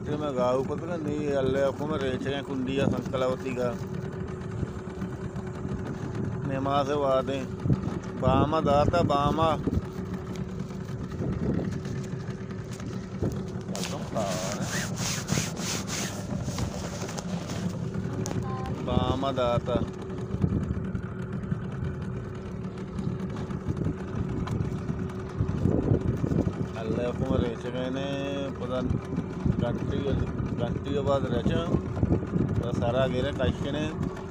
पाठी में गाँव पता नहीं अल्ले को में रेचे कुंडिया संकलावती का नेमा से वादे बामा दाता बामा बामा दाता अल्ले को में रेचे ने पता घंटी के बाद रेचा तो सारा गिरे काश ने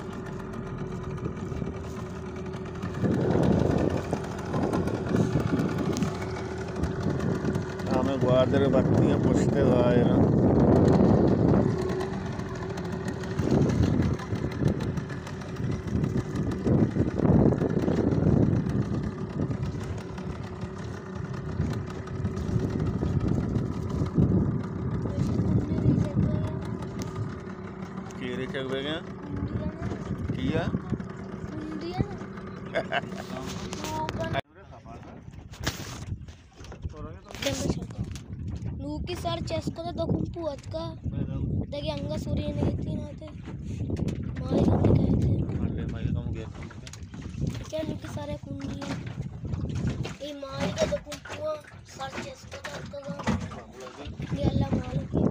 हमें ग्वादर बत्तियाँ पुछते आए ना कीरे चक पे गया किया Nuki sar chesko to kumpu atka dagi anga suri ne itti na te mai kam kahte मंडे माई का मुझे क्या nuki sare kundi e mai ka to kumpu sar chesko to atka ye alla malu ki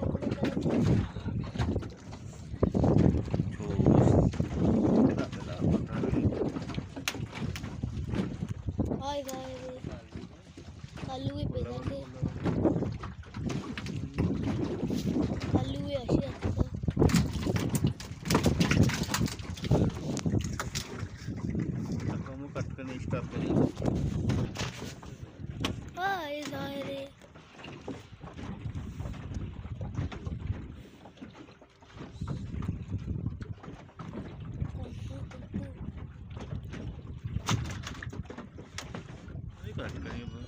हाय गाय आलू ही पे जाते आलू ही अशी असतं तो मुझे कट करने स्टॉप करी हाय गाय रे कट करेंगे